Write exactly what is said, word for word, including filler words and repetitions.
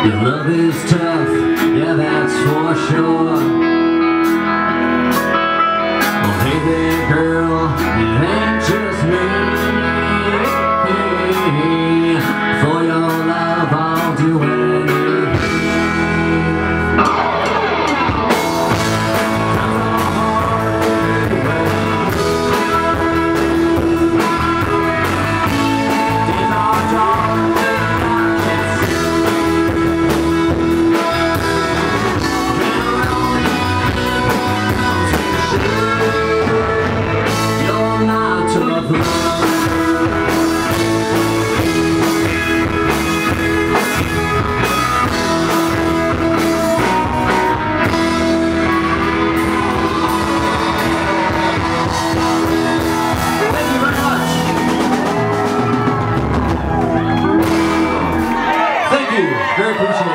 Your love is tough, yeah, that's for sure. Well, hey there, girl, it ain't just me. For your love, I'll do anything. Days are dark. Very appreciated.